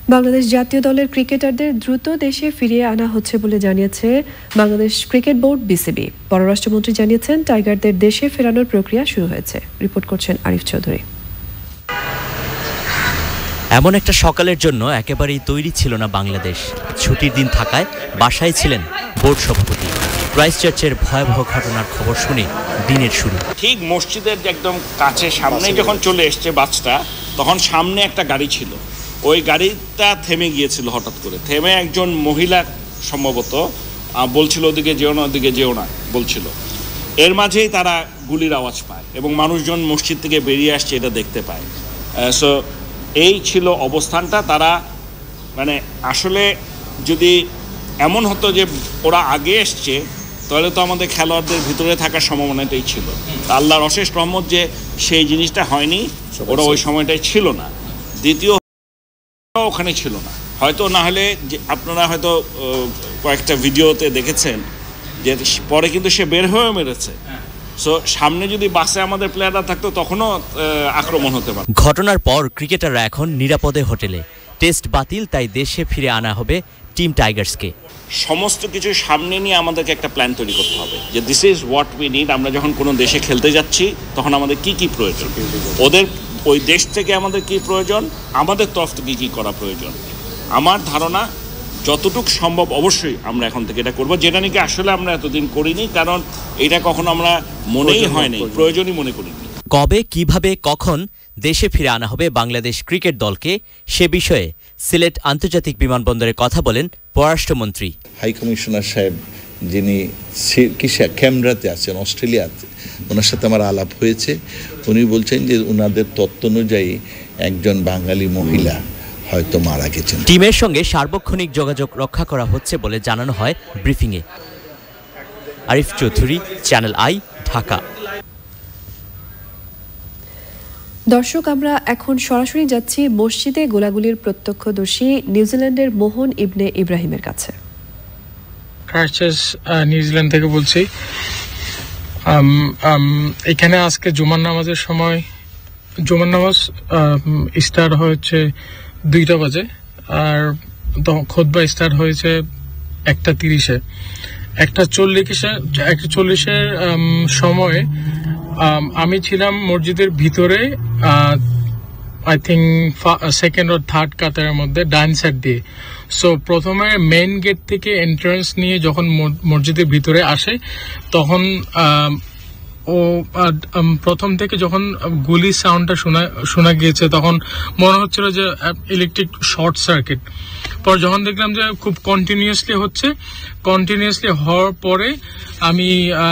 বাংলাদেশ জাতীয় দলের ক্রিকেটারদের দ্রুত দেশে ফিরিয়ে আনা হচ্ছে বলে জানিয়েছে বাংলাদেশ ক্রিকেট বোর্ড বিসিবি। পররাষ্ট্রমন্ত্রী জানিয়েছেন টাইগারদের দেশে ফেরানোর প্রক্রিয়া শুরু হয়েছে। রিপোর্ট করছেন আরিফ চৌধুরী। এমন একটা সকালের জন্য একেবারেই তৈরি ছিল না বাংলাদেশ। ছুটির দিন থাকায় বাসায় ছিলেন বোর্ড সভাপতি। ক্রাইস্টচার্চের ভয়াবহ ঘটনার খবর শুনে দিনের শুরু। ঠিক মসজিদের একদম কাছে সামনে যখন চলে এসছে বাসটা, তখন সামনে একটা গাড়ি ছিল। ওই গাড়িটা থেমে গিয়েছিল হঠাৎ করে। থেমে একজন মহিলা সম্ভবত বলছিল ওদিকে যেও না, ওদিকে যেও না বলছিল। এর মাঝেই তারা গুলির আওয়াজ পায় এবং মানুষজন মসজিদ থেকে বেরিয়ে আসছে এটা দেখতে পায়। সো এই ছিল অবস্থানটা। তারা মানে আসলে যদি এমন হতো যে ওরা আগে এসছে, তাহলে তো আমাদের খেলোয়াড়দের ভিতরে থাকার সম্ভাবনাটাই ছিল। আল্লাহর অশেষ রহমত যে সেই জিনিসটা হয়নি, ওরা ওই সময়টাই ছিল না। দ্বিতীয় ওখানে ছিল না, হয়তো না হলে যে আপনারা হয়তো কয়েকটা ভিডিওতে দেখেছেন যে পরে কিন্তু সে বের হয়ে মেরেছে। সো সামনে যদি বাসে আমাদের প্লেয়াররা থাকতো তখনও আক্রমণ হতে পারে। ঘটনার পর ক্রিকেটাররা এখন নিরাপদে হোটেলে। টেস্ট বাতিল, তাই দেশে ফিরে আনা হবে টিম টাইগার্সকে। সমস্ত কিছু সামনে নিয়ে আমাদেরকে একটা প্ল্যান তৈরি করতে হবে যে this is what we need. আমরা যখন কোনো দেশে খেলতে যাচ্ছি তখন আমাদের কি কি প্রয়োজন, ওদের ওই দেশ থেকে আমাদের কি প্রয়োজন, আমাদের তরফ থেকে কী করা প্রয়োজন। আমার ধারণা যতটুকু সম্ভব অবশ্যই আমরা এখন থেকে এটা করবো, যেটা নাকি আসলে আমরা এতদিন করিনি, কারণ এটা কখনো আমরা মনেই হয়নি, প্রয়োজনই মনে করিনি। কবে, কিভাবে, কখন দেশে ফিরে আনা হবে বাংলাদেশ ক্রিকেট দলকে, সে বিষয়ে সিলেট আন্তর্জাতিক বিমানবন্দরে কথা বলেন পররাষ্ট্রমন্ত্রী। হাই কমিশনার সাহেব যিনি ক্যামরাতে আছেন অস্ট্রেলিয়াতে, ওনার সাথে আমার আলাপ হয়েছে। উনি বলছেন যে ওনাদের তথ্য অনুযায়ী একজন বাঙালি মহিলা হয়তো মারা গেছেন। টিমের সঙ্গে সার্বক্ষণিক যোগাযোগ রক্ষা করা হচ্ছে বলে জানানো হয় ব্রিফিংয়ে। Arif Chowdhury, Channel I, Dhaka. দর্শক, আমরা এখন সরাসরি যাচ্ছি মসজিদে গোলাগুলির প্রত্যক্ষদর্শী নিউজিল্যান্ডের মোহন ইবনে ইব্রাহিমের কাছে। ক্রাইস্টচার্চ নিউজিল্যান্ড থেকে বলছি। এখানে আজকে জুমার নামাজের সময়, জুমার নামাজ স্টার্ট হয়েছে 2টা বাজে, আর খুতবা স্টার্ট হয়েছে 1:30-এ। 1:40-এর সময়ে আমি ছিলাম মসজিদের ভিতরে, আই থিঙ্ক সেকেন্ড ও থার্ড কাতারের মধ্যে ডান সাইড দিয়ে। সো প্রথমে মেইন গেট থেকে এন্ট্রান্স নিয়ে যখন মসজিদের ভিতরে আসে, তখন প্রথম থেকে যখন গুলি সাউন্ডটা শোনা গিয়েছে, তখন মনে হচ্ছিল যে ইলেকট্রিক শর্ট সার্কিট। পর যখন দেখলাম যে খুব কন্টিনিউয়াসলি হওয়ার পরে আমি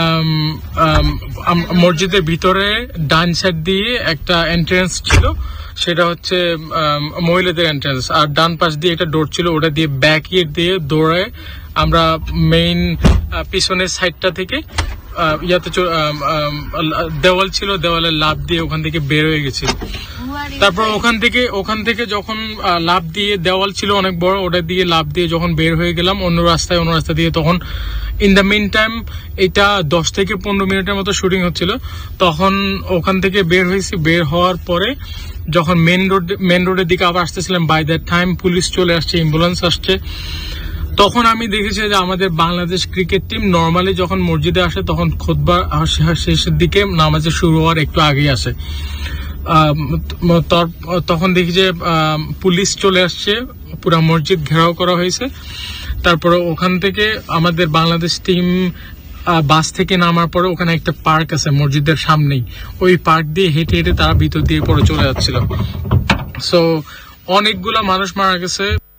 মসজিদের ভিতরে ডান সাইড দিয়ে একটা এন্ট্রান্স ছিল, সেটা হচ্ছে মহিলাদের এন্ট্রান্স, আর ডান পাশ দিয়ে একটা ডোর ছিল, ওটা দিয়ে ব্যাক গেট দিয়ে দৌড়ায় আমরা মেইন পিছনের সাইডটা থেকে দেওয়াল ছিল, দেওয়ালের লাফ দিয়ে ওখান থেকে বের হয়ে গেছি। তারপর ওখান থেকে যখন লাফ দিয়ে, দেওয়াল ছিল অনেক বড়, ওটা দিয়ে লাফ দিয়ে যখন বের হয়ে গেলাম অন্য রাস্তা দিয়ে, তখন ইন দ্য মিন টাইম এটা 10 থেকে 15 মিনিটের মতো শুটিং হচ্ছিল। তখন ওখান থেকে বের হয়েছি। বের হওয়ার পরে যখন মেন রোডের দিকে আবার আসতেছিলাম, বাই দ্যাট টাইম পুলিশ চলে আসছে, অ্যাম্বুলেন্স আসছে। তখন আমি দেখেছি যে আমাদের বাংলাদেশ ক্রিকেট টিম নর্মালি যখন মসজিদে আসে তখন খুতবা শেষের দিকে, নামাজের শুরু হওয়ার একটু আগেই আসে। তখন দেখি যে পুলিশ চলে আসছে, পুরো মসজিদ ঘেরাও করা হয়েছে। তারপরে ওখান থেকে আমাদের বাংলাদেশ টিম বাস থেকে নামার পরে ওখানে একটা পার্ক আছে মসজিদের সামনেই, ওই পার্ক দিয়ে হেঁটে হেঁটে তারা ভিতর দিয়ে পরে চলে যাচ্ছিল। সো অনেকগুলা মানুষ মারা গেছে।